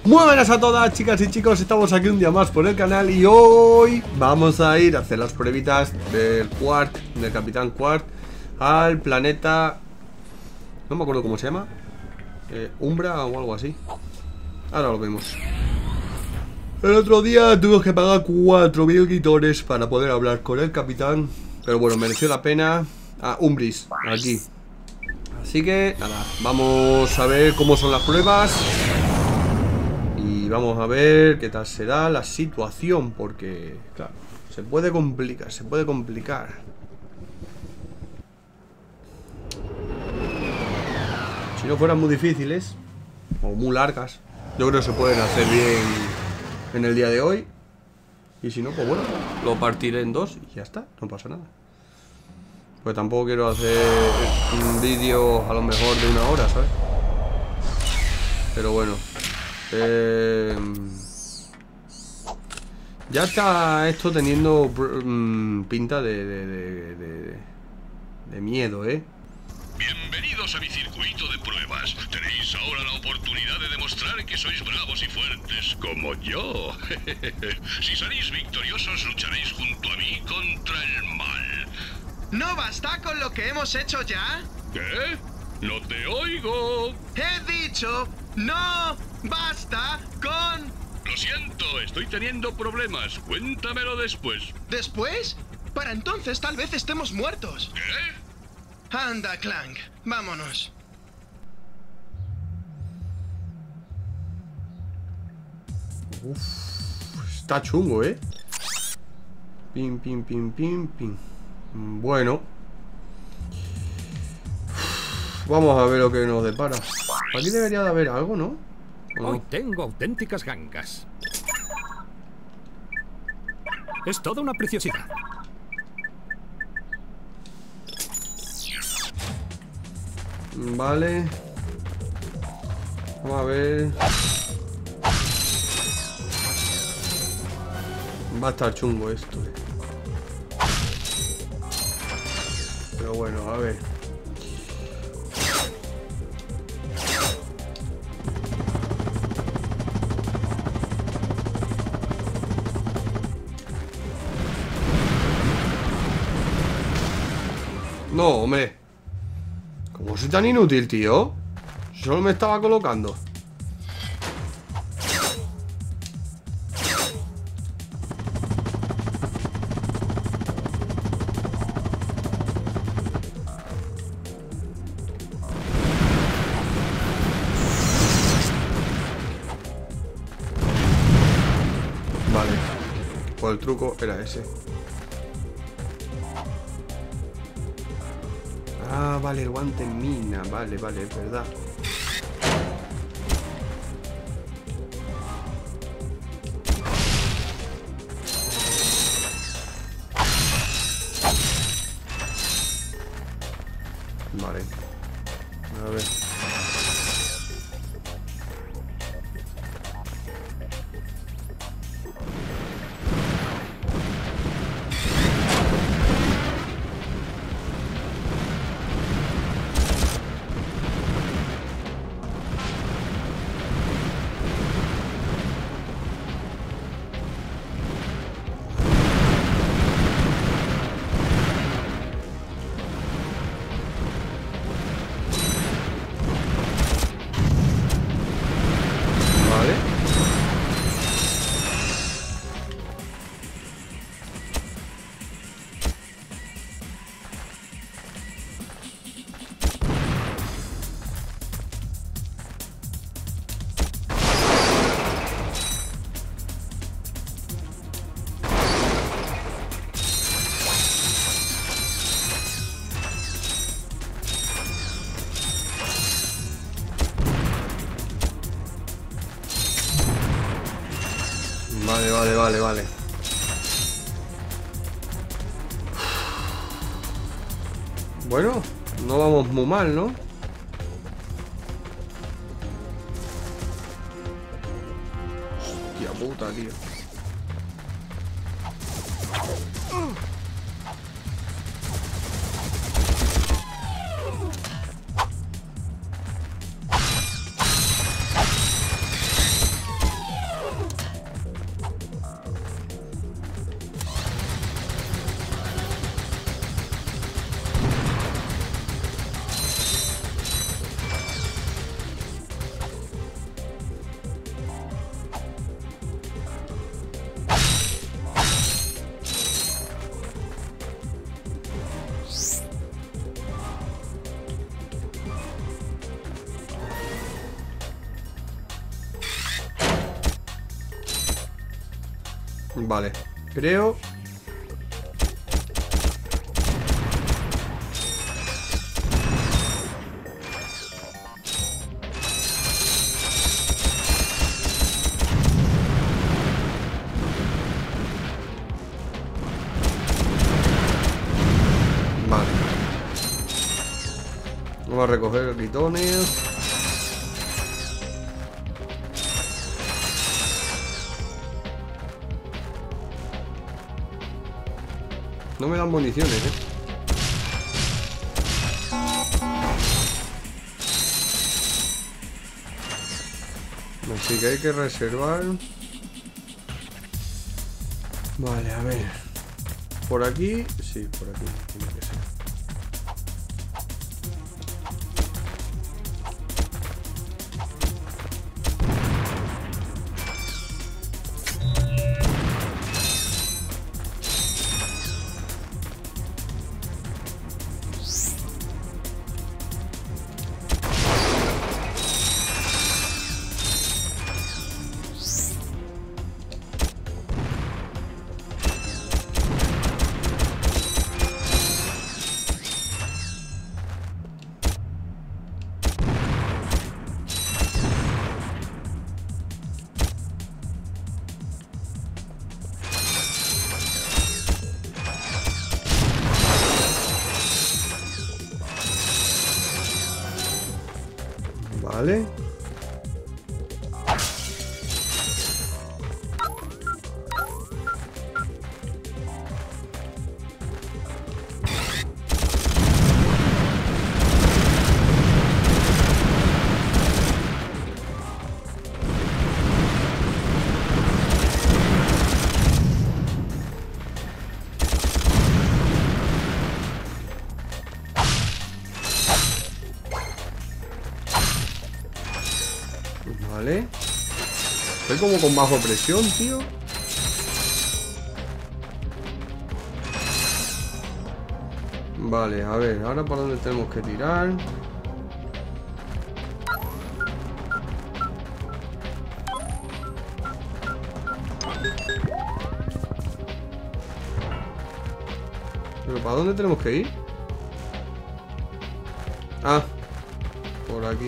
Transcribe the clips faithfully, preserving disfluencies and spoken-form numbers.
Muy buenas a todas, chicas y chicos, estamos aquí un día más por el canal y hoy vamos a ir a hacer las pruebitas del Quart, del Capitán Quart, al planeta... No me acuerdo cómo se llama, eh, Umbra o algo así. Ahora lo vemos. El otro día tuvimos que pagar cuatro mil guitones para poder hablar con el capitán, pero bueno, mereció la pena. Ah, Umbris, aquí. Así que, nada, vamos a ver cómo son las pruebas. Y vamos a ver qué tal será la situación, porque, claro, se puede complicar, se puede complicar. Si no fueran muy difíciles, o muy largas, yo creo que se pueden hacer bien en el día de hoy. Y si no, pues bueno, lo partiré en dos y ya está, no pasa nada. Pues tampoco quiero hacer un vídeo a lo mejor de una hora, ¿sabes? Pero bueno. Eh, ya está esto teniendo mm, pinta de, de, de, de, de miedo, ¿eh? Bienvenidos a mi circuito de pruebas. Tenéis ahora la oportunidad de demostrar que sois bravos y fuertes, como yo. Si salís victoriosos, lucharéis junto a mí contra el mal. ¿No basta con lo que hemos hecho ya? ¿Qué? No te oigo. He dicho, no basta con... Lo siento, estoy teniendo problemas. Cuéntamelo después. ¿Después? Para entonces tal vez estemos muertos. ¿Qué? Anda, Clank, vámonos. Uf, está chungo, ¿eh? Pim, pim, pim, pim, pim. Bueno, vamos a ver lo que nos depara. Aquí debería de haber algo, ¿no? ¿O Hoy no? tengo auténticas gangas. Es toda una preciosidad. Vale. Vamos a ver. Va a estar chungo esto, eh. Pero bueno, a ver. No, hombre. ¿Cómo soy tan inútil, tío? Solo me estaba colocando. Vale. Pues el truco era ese. Ah, vale, el guante en mina. Vale, vale, es verdad. Vale. A ver. Vale. Vale, vale, vale, vale. Bueno, no vamos muy mal, ¿no? Hostia puta, tío. Vale, creo. Vale. Vamos a recoger gritones. No me dan municiones, eh. Así que hay que reservar. Vale, a ver. Por aquí. Sí, por aquí tiene que ser. Vale. Vale. Estoy como con bajo presión, tío. Vale, a ver, ahora por dónde tenemos que tirar. ¿Pero para dónde tenemos que ir? Ah, por aquí.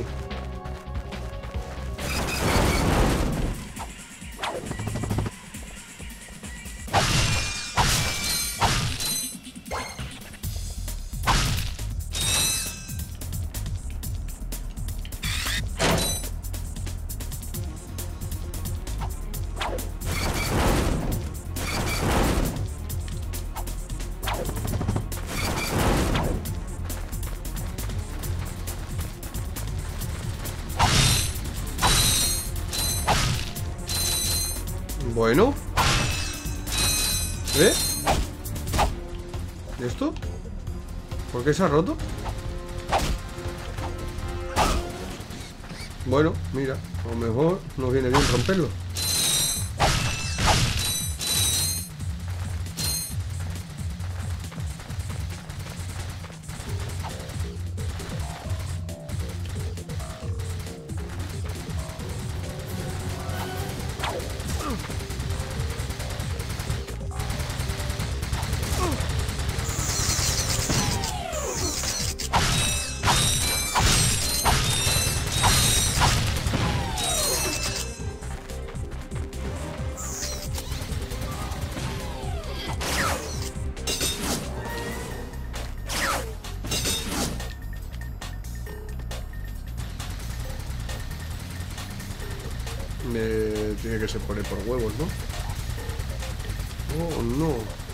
Bueno. ¿Eh? ¿Y esto? ¿Por qué se ha roto? Bueno, mira, a lo mejor nos viene bien romperlo. Me... Tiene que ser por, por huevos, ¿no? Oh, no.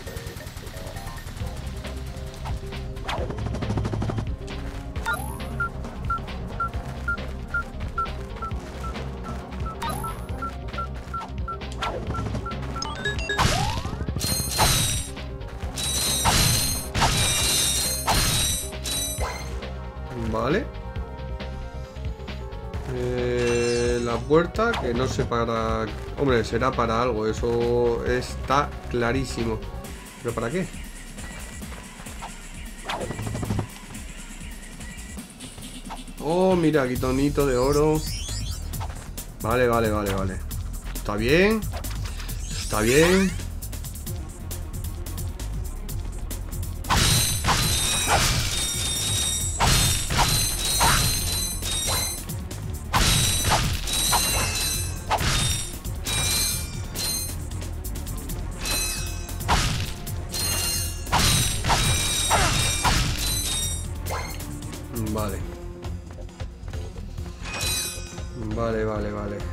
Vale. Eh, la puerta, que no sé para... Hombre, será para algo, eso está clarísimo. ¿Pero para qué? Oh, mira, aquí tonito de oro. Vale, vale, vale, vale. Está bien. Está bien.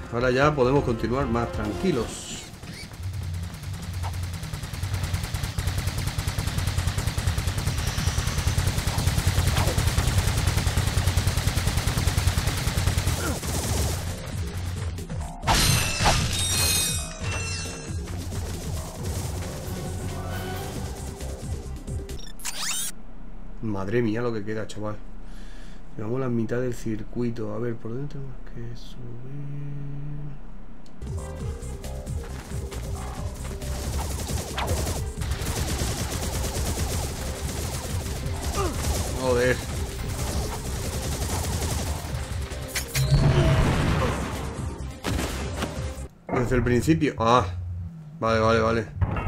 Ahora ya podemos continuar más tranquilos. Madre mía lo que queda, chaval. Llevamos la mitad del circuito. A ver, por dónde tenemos que subir. Joder. Desde el principio. Ah, vale, vale, vale.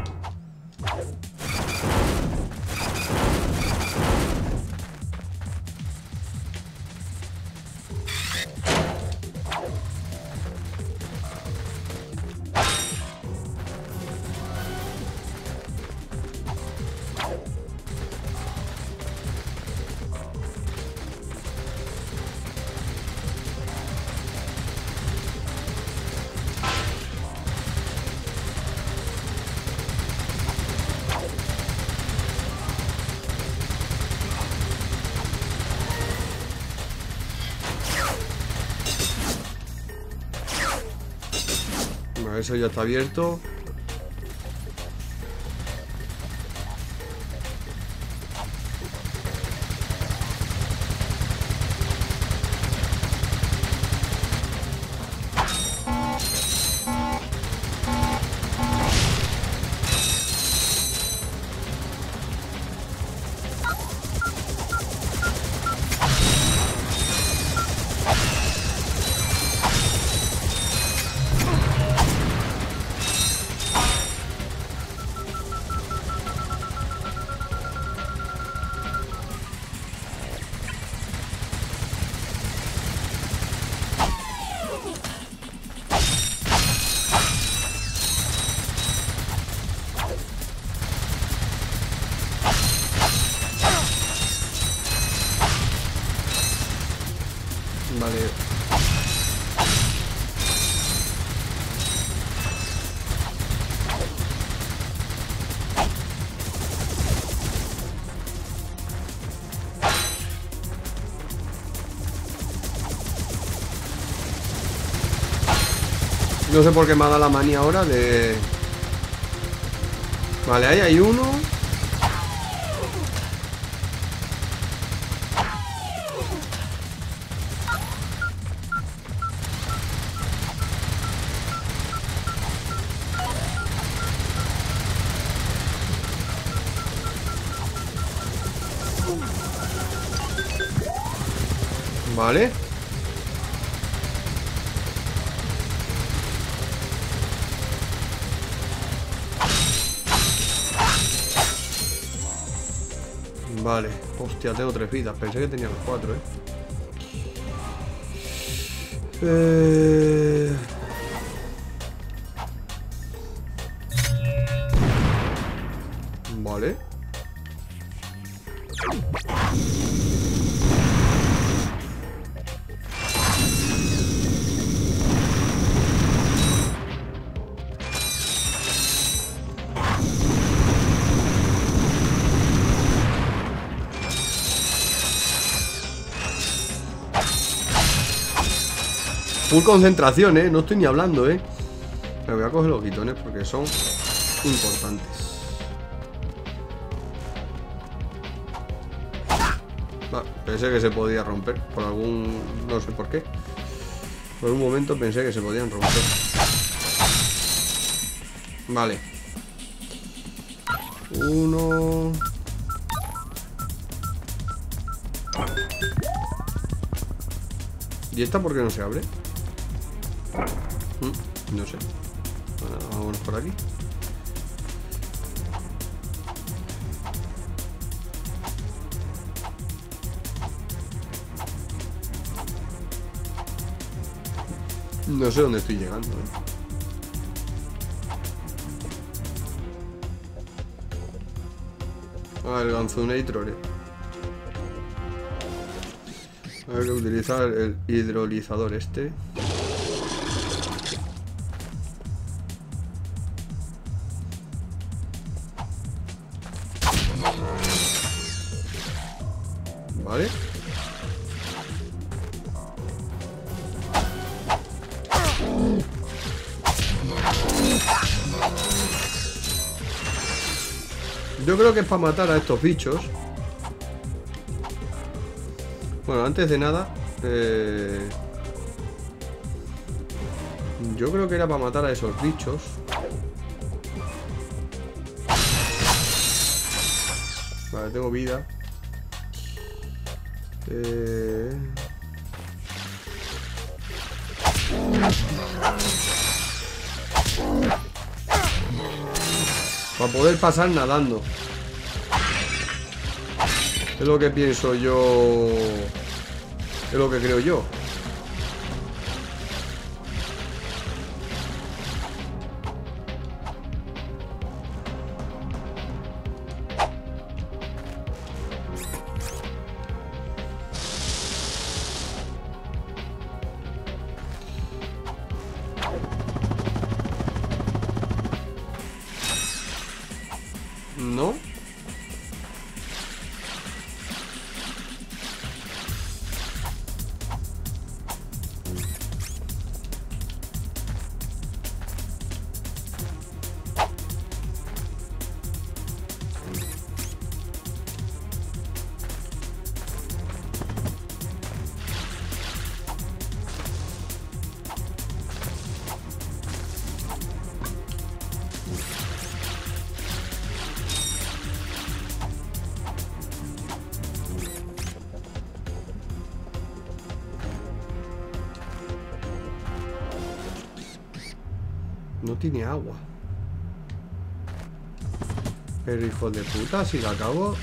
Eso ya está abierto. Vale. No sé por qué me ha dado la manía ahora de... Vale, ahí hay uno. Vale. Vale. Hostia, tengo tres vidas. Pensé que tenía los cuatro, eh. Eh... Vale. Full concentración, eh. No estoy ni hablando, eh. Me voy a coger los guitones porque son importantes. Va, pensé que se podía romper. Por algún... no sé por qué. Por un momento pensé que se podían romper. Vale. Uno... ¿Y esta por qué no se abre? Mm, no sé. Bueno, vámonos por aquí. No sé dónde estoy llegando, ¿eh? Ah, el Ganzunator. Hay que utilizar el hidrolizador este. Vale. Yo creo que es para matar a estos bichos. Bueno, antes de nada eh... yo creo que era para matar a esos bichos. Vale, tengo vida. Eh... Para poder pasar nadando. Es lo que pienso yo. Es lo que creo yo. ¿No? No tiene agua. Pero hijo de puta, si la acabo.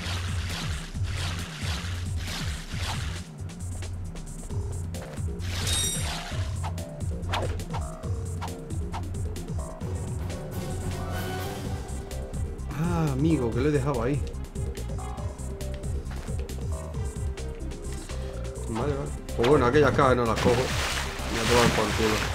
Ah, amigo, que lo he dejado ahí. Vale, vale. Pues bueno, aquellas cajas no las cojo. Me toman por culo.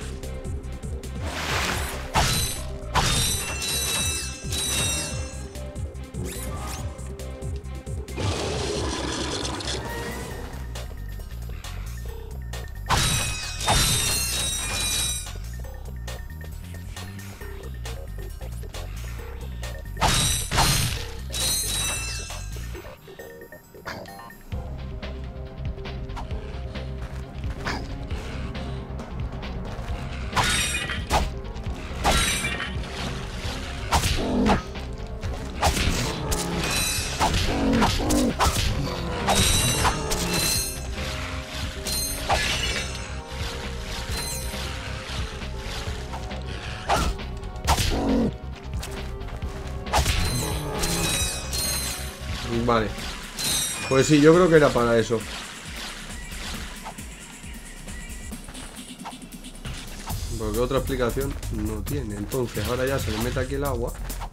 Vale. Pues sí, yo creo que era para eso. Porque otra explicación no tiene. Entonces ahora ya se le mete aquí el agua.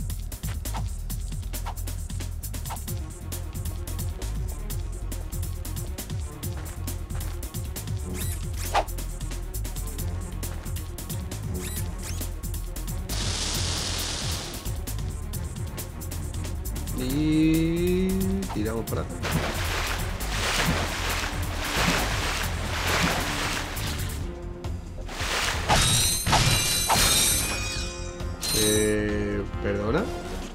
Y tiramos para atrás. Eh, ¿Perdona?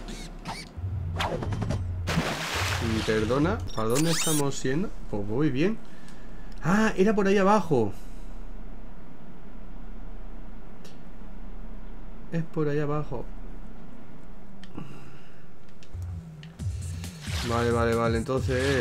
¿Perdona? ¿Para dónde estamos yendo? Pues voy bien. Ah, era por ahí abajo. Es por ahí abajo. Vale, vale, vale, entonces...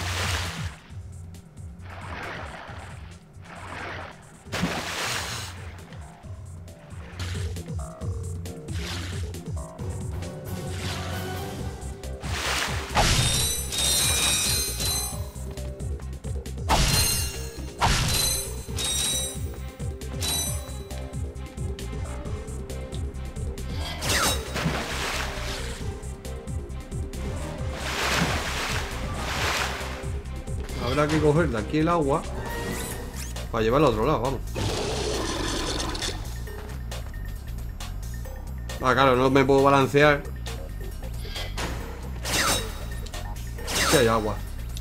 Habrá que coger de aquí el agua para llevarlo a otro lado, vamos. Ah, claro, no me puedo balancear. Aquí hay agua.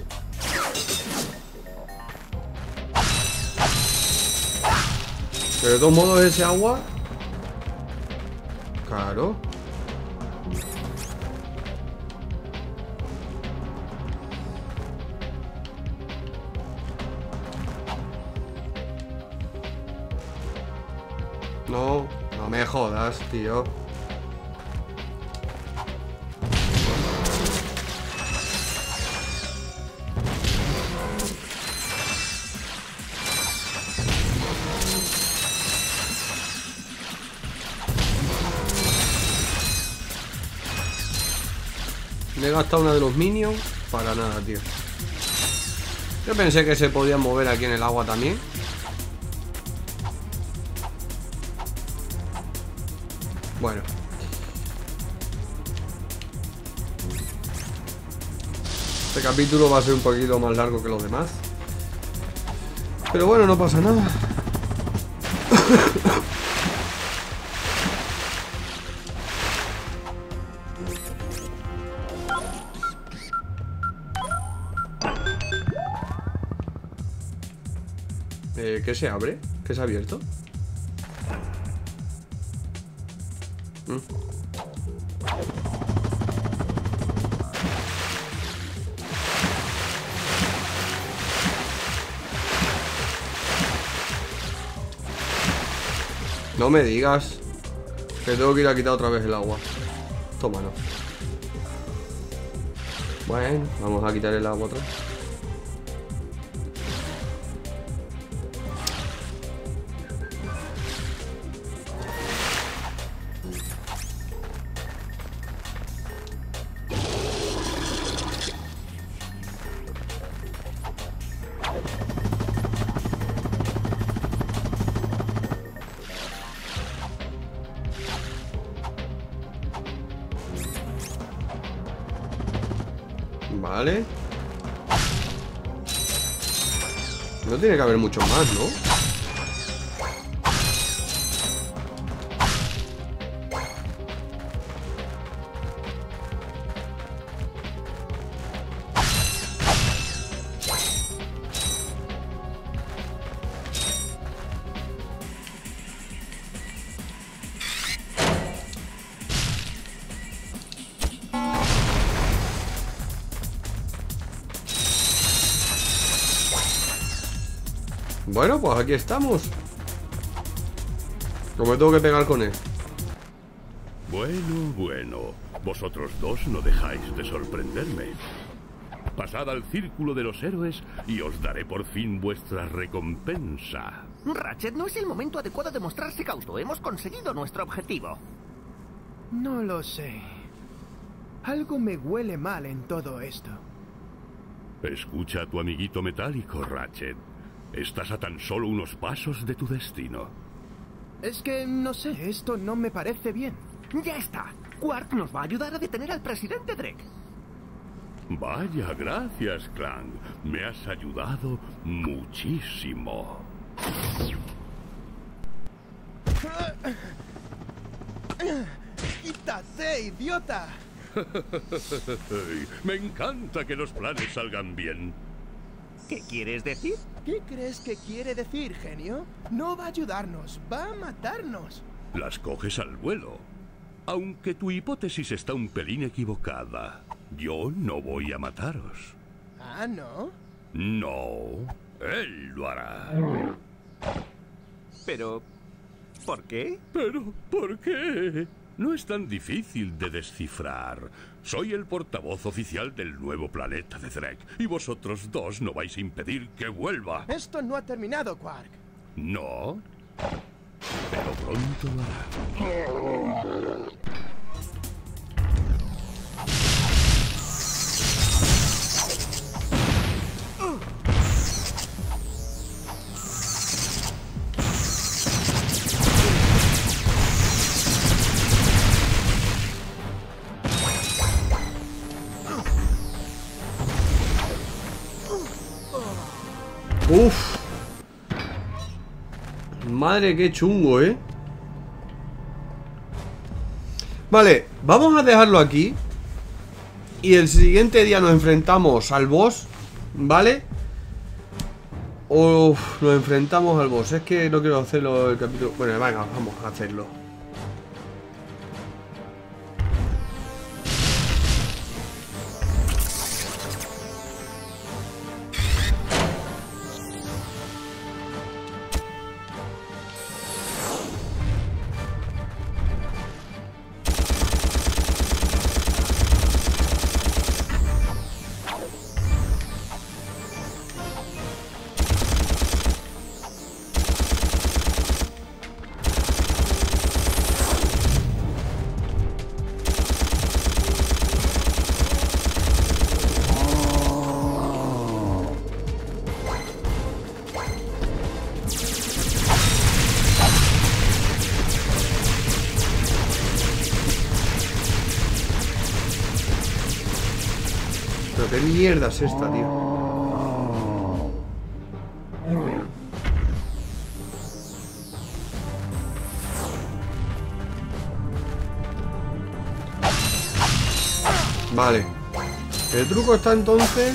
Pero de todos modos ese agua... Claro. No, no me jodas, tío. Me he gastado una de los minions para nada, tío. Yo pensé que se podían mover aquí en el agua también. Bueno. Este capítulo va a ser un poquito más largo que los demás. Pero bueno, no pasa nada. Eh, ¿qué se abre? ¿Qué se ha abierto? ¿Mm? No me digas que tengo que ir a quitar otra vez el agua. Toma, no. Bueno, vamos a quitar el agua otra vez. Vale. No tiene que haber mucho más, ¿no? Bueno, pues aquí estamos. ¿Cómo me tengo que pegar con él? Bueno, bueno. Vosotros dos no dejáis de sorprenderme. Pasad al círculo de los héroes y os daré por fin vuestra recompensa. Ratchet, no es el momento adecuado de mostrarse cauto. Hemos conseguido nuestro objetivo. No lo sé. Algo me huele mal en todo esto. Escucha a tu amiguito metálico, Ratchet. Estás a tan solo unos pasos de tu destino. Es que, no sé, esto no me parece bien. Ya está. Quark nos va a ayudar a detener al presidente Drek. Vaya, gracias, Clank. Me has ayudado muchísimo. ¡Quítate, idiota! Me encanta que los planes salgan bien. ¿Qué quieres decir? ¿Qué crees que quiere decir, genio? No va a ayudarnos, va a matarnos. Las coges al vuelo. Aunque tu hipótesis está un pelín equivocada. Yo no voy a mataros. Ah, ¿no? No, él lo hará. Pero... ¿por qué? ¿Pero por qué? No es tan difícil de descifrar. Soy el portavoz oficial del nuevo planeta de Drek, y vosotros dos no vais a impedir que vuelva. Esto no ha terminado, Quark. No, pero pronto lo hará. Uf. Madre, qué chungo, ¿eh? Vale, vamos a dejarlo aquí. Y el siguiente día nos enfrentamos al boss, ¿vale? O nos enfrentamos al boss. Es que no quiero hacerlo el capítulo. Bueno, venga, vamos a hacerlo. ¿Qué mierda es esta, tío? Vale. El truco está entonces...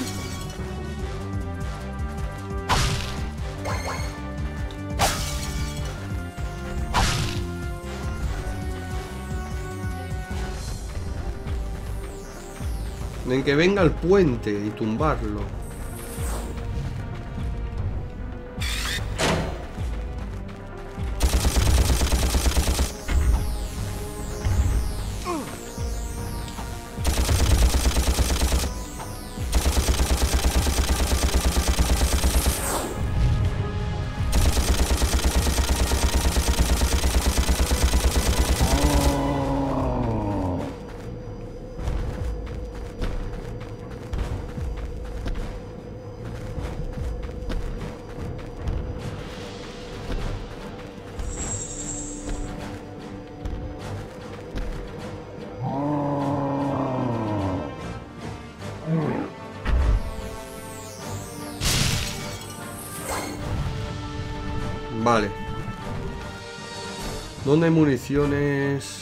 en que venga el puente y tumbarlo. Vale. ¿Dónde hay municiones?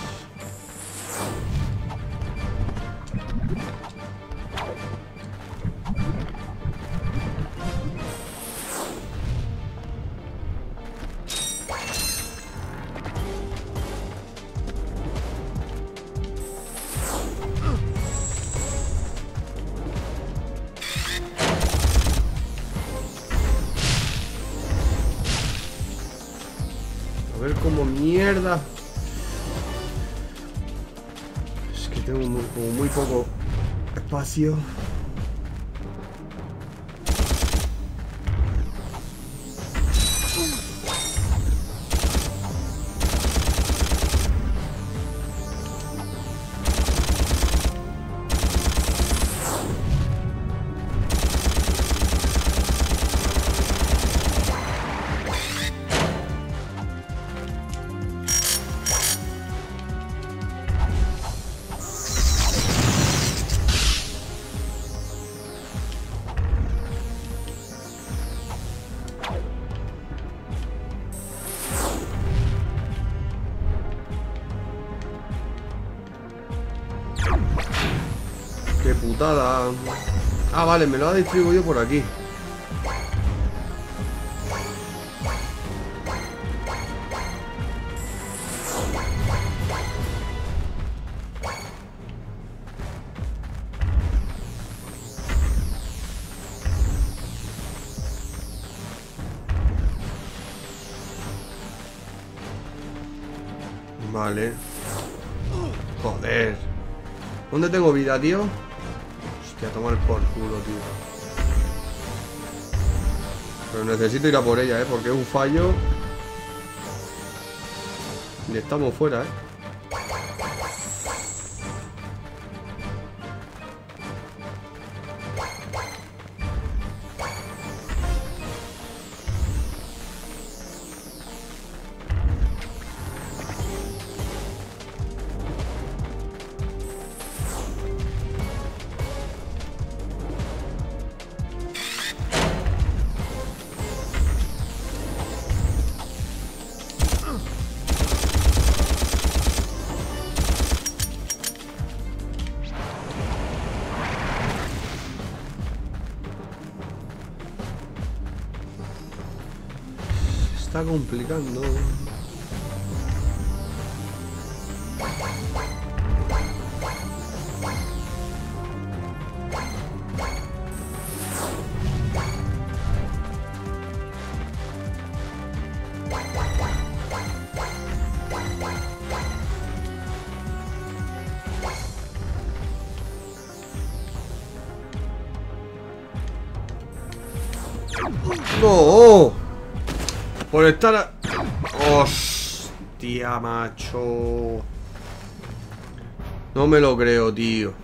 A ver cómo mierda. Es que tengo muy, como muy poco espacio. Qué putada. Ah, vale, me lo ha distribuido por aquí. Vale. Joder. ¿Dónde tengo vida, tío? Hostia, tomar por culo, tío. Pero necesito ir a por ella, ¿eh? Porque es un fallo. Y estamos fuera, ¿eh? está complicando. ¡No! Por estar a... ¡Hostia, macho! No me lo creo, tío.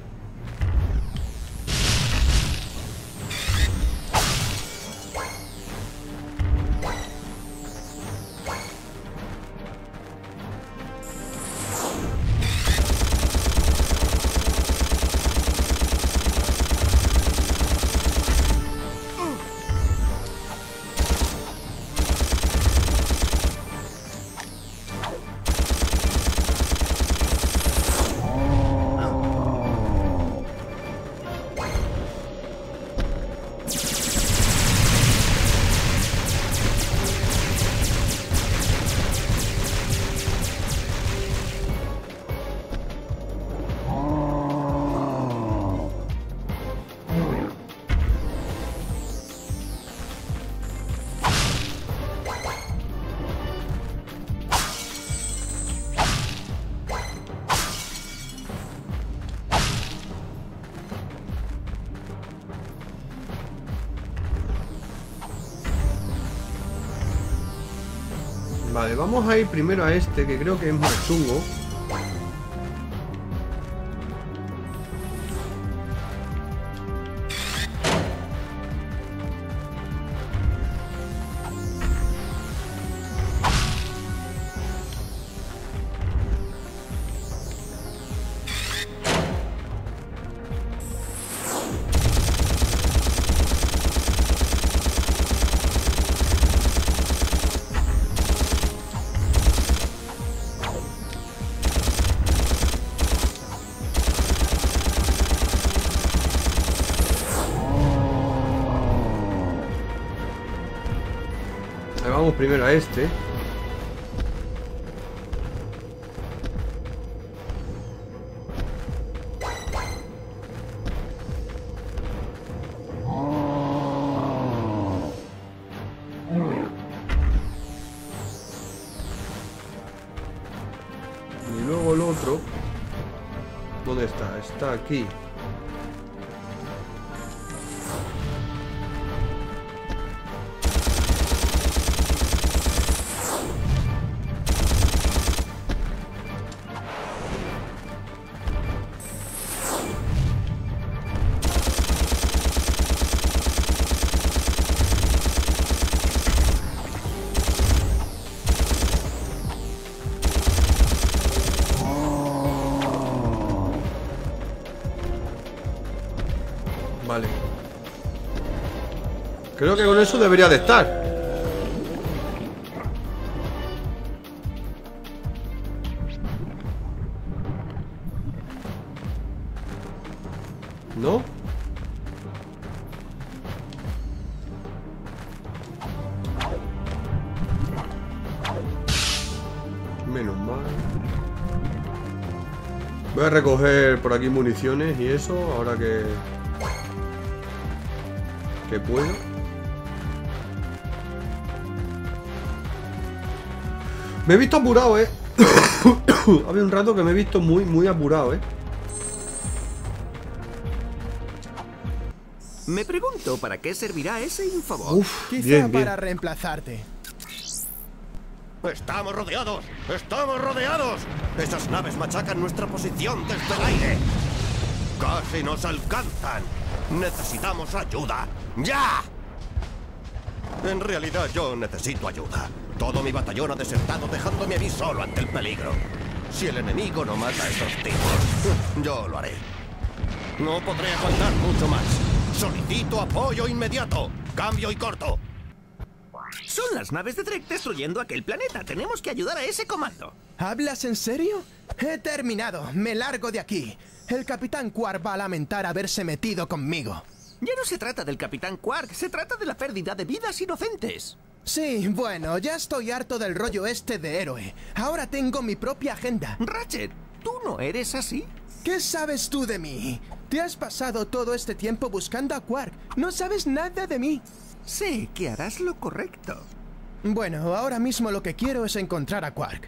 Vale, vamos a ir primero a este, que creo que es más chungo. Vamos primero a este. Y luego el otro. ¿Dónde está? Está aquí. Vale. Creo que con eso debería de estar. ¿No? Menos mal. Voy a recoger por aquí municiones y eso, ahora que... que puedo. Me he visto apurado, eh. Había un rato que me he visto muy, muy apurado, eh. Me pregunto para qué servirá ese infobot. Uf, Quizá bien, bien. para reemplazarte. ¡Estamos rodeados! ¡Estamos rodeados! Esas naves machacan nuestra posición desde el aire. ¡Casi nos alcanzan! ¡Necesitamos ayuda! ¡Ya! En realidad yo necesito ayuda. Todo mi batallón ha desertado dejándome a mí solo ante el peligro. Si el enemigo no mata a esos tipos, yo lo haré. No podré aguantar mucho más. Solicito apoyo inmediato. Cambio y corto. Son las naves de Drek destruyendo aquel planeta. Tenemos que ayudar a ese comando. ¿Hablas en serio? He terminado. Me largo de aquí. El Capitán Quark va a lamentar haberse metido conmigo. Ya no se trata del Capitán Quark, se trata de la pérdida de vidas inocentes. Sí, bueno, ya estoy harto del rollo este de héroe. Ahora tengo mi propia agenda. Ratchet, ¿tú no eres así? ¿Qué sabes tú de mí? Te has pasado todo este tiempo buscando a Quark. No sabes nada de mí. Sé que harás lo correcto. Bueno, ahora mismo lo que quiero es encontrar a Quark.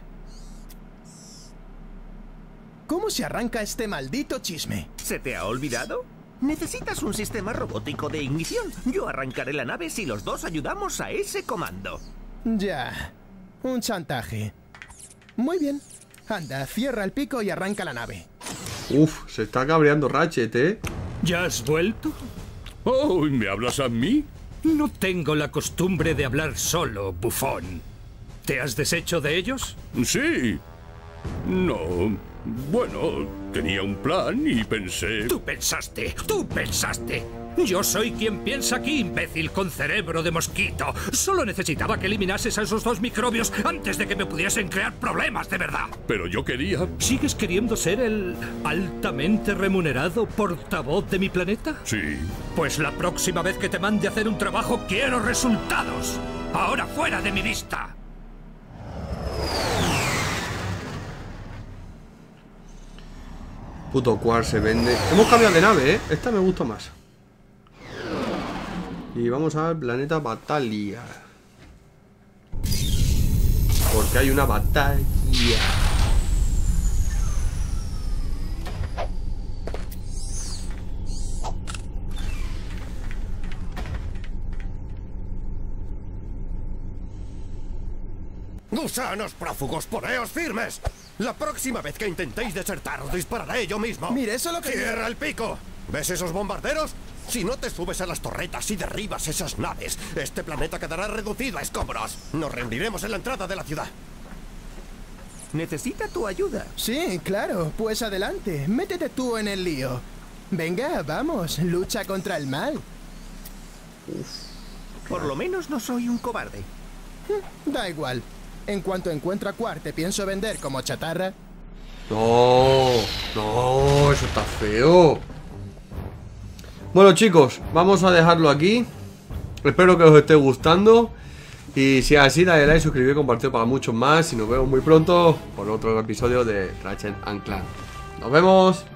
¿Cómo se arranca este maldito chisme? ¿Se te ha olvidado? Necesitas un sistema robótico de ignición. Yo arrancaré la nave si los dos ayudamos a ese comando. Ya. Un chantaje. Muy bien. Anda, cierra el pico y arranca la nave. Uf, se está cabreando Ratchet, ¿eh? ¿Ya has vuelto? Oh, ¿me hablas a mí? No tengo la costumbre de hablar solo, bufón. ¿Te has deshecho de ellos? Sí. No. Bueno, tenía un plan y pensé... Tú pensaste, tú pensaste. Yo soy quien piensa aquí, imbécil con cerebro de mosquito. Solo necesitaba que eliminases a esos dos microbios antes de que me pudiesen crear problemas de verdad. Pero yo quería... ¿Sigues queriendo ser el altamente remunerado portavoz de mi planeta? Sí. Pues la próxima vez que te mande a hacer un trabajo quiero resultados. Ahora fuera de mi vista. Puto Quark se vende. Hemos cambiado de nave, ¿eh? Esta me gusta más. Y vamos al planeta Batalla. Porque hay una batalla. ¡Gusanos prófugos, poneos firmes! La próxima vez que intentéis desertar, os dispararé yo mismo. Mire, eso es lo que... ¡Cierra el pico! ¿Ves esos bombarderos? Si no te subes a las torretas y derribas esas naves, este planeta quedará reducido a escombros. Nos rendiremos en la entrada de la ciudad. Necesita tu ayuda. Sí, claro. Pues adelante. Métete tú en el lío. Venga, vamos. Lucha contra el mal. Por lo menos no soy un cobarde. Da igual. En cuanto encuentre a Quark, te pienso vender como chatarra. No, no, eso está feo. Bueno, chicos, vamos a dejarlo aquí. Espero que os esté gustando. Y si es así, dale like, suscribir, compartir para muchos más. Y nos vemos muy pronto por otro episodio de Ratchet and Clank. Nos vemos.